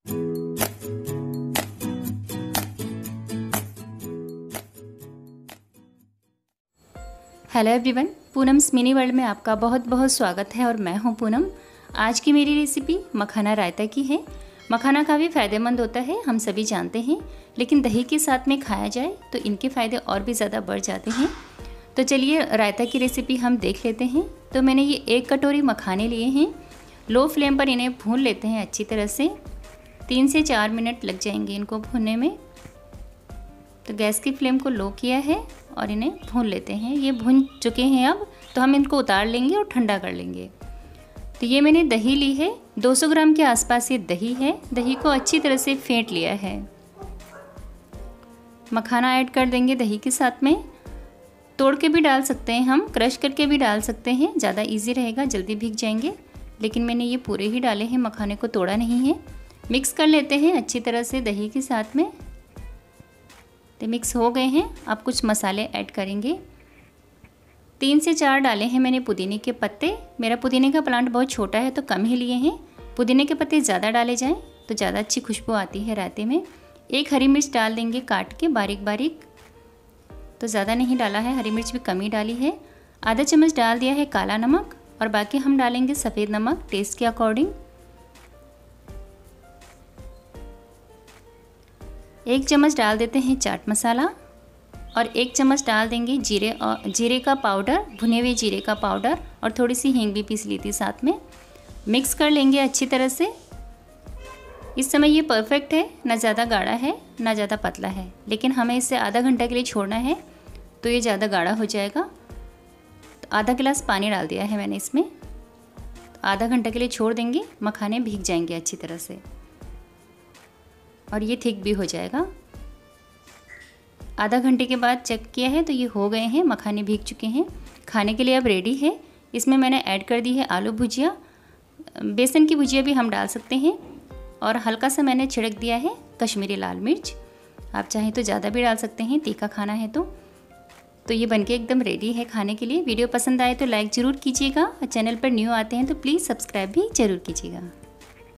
Hello everyone, Poonam's mini world में आपका बहुत बहुत स्वागत है और मैं हूं पूनम। आज की मेरी रेसिपी मखाना रायता की है। मखाना काफ़ी फ़ायदेमंद होता है, हम सभी जानते हैं, लेकिन दही के साथ में खाया जाए तो इनके फ़ायदे और भी ज़्यादा बढ़ जाते हैं। तो चलिए रायता की रेसिपी हम देख लेते हैं। तो मैंने ये 1 कटोरी मखाने लिए हैं। लो फ्लेम पर इन्हें भून लेते हैं अच्छी तरह से। 3 से 4 मिनट लग जाएंगे इनको भूनने में। तो गैस की फ्लेम को लो किया है और इन्हें भून लेते हैं। ये भून चुके हैं अब, तो हम इनको उतार लेंगे और ठंडा कर लेंगे। तो ये मैंने दही ली है, 200 ग्राम के आसपास ये दही है। दही को अच्छी तरह से फेंट लिया है। मखाना ऐड कर देंगे दही के साथ में। तोड़ के भी डाल सकते हैं, हम क्रश करके भी डाल सकते हैं, ज़्यादा इजी रहेगा, जल्दी भीग जाएंगे। लेकिन मैंने ये पूरे ही डाले हैं, मखाने को तोड़ा नहीं है। मिक्स कर लेते हैं अच्छी तरह से दही के साथ में। तो मिक्स हो गए हैं। अब कुछ मसाले ऐड करेंगे। 3 से 4 डाले हैं मैंने पुदीने के पत्ते। मेरा पुदीने का प्लांट बहुत छोटा है तो कम ही लिए हैं। पुदीने के पत्ते ज़्यादा डाले जाएं तो ज़्यादा अच्छी खुशबू आती है रायते में। 1 हरी मिर्च डाल देंगे काट के बारीक बारीक, तो ज़्यादा नहीं डाला है, हरी मिर्च भी कम ही डाली है। आधा चम्मच डाल दिया है काला नमक और बाकी हम डालेंगे सफ़ेद नमक टेस्ट के अकॉर्डिंग। 1 चम्मच डाल देते हैं चाट मसाला और 1 चम्मच डाल देंगे जीरे का पाउडर, भुने हुए जीरे का पाउडर, और थोड़ी सी हींग भी पीस ली थी साथ में। मिक्स कर लेंगे अच्छी तरह से। इस समय ये परफेक्ट है, ना ज़्यादा गाढ़ा है ना ज़्यादा पतला है, लेकिन हमें इसे आधा घंटा के लिए छोड़ना है तो ये ज़्यादा गाढ़ा हो जाएगा। तो आधा गिलास पानी डाल दिया है मैंने इसमें। तो आधा घंटा के लिए छोड़ देंगे, मखाने भीग जाएंगे अच्छी तरह से और ये थिक भी हो जाएगा। आधा घंटे के बाद चेक किया है तो ये हो गए हैं, मखाने भीग चुके हैं। खाने के लिए अब रेडी है। इसमें मैंने ऐड कर दी है आलू भुजिया, बेसन की भुजिया भी हम डाल सकते हैं, और हल्का सा मैंने छिड़क दिया है कश्मीरी लाल मिर्च। आप चाहें तो ज़्यादा भी डाल सकते हैं, तीखा खाना है तो ये बनके एकदम रेडी है खाने के लिए। वीडियो पसंद आए तो लाइक ज़रूर कीजिएगा और चैनल पर न्यू आते हैं तो प्लीज़ सब्सक्राइब भी ज़रूर कीजिएगा।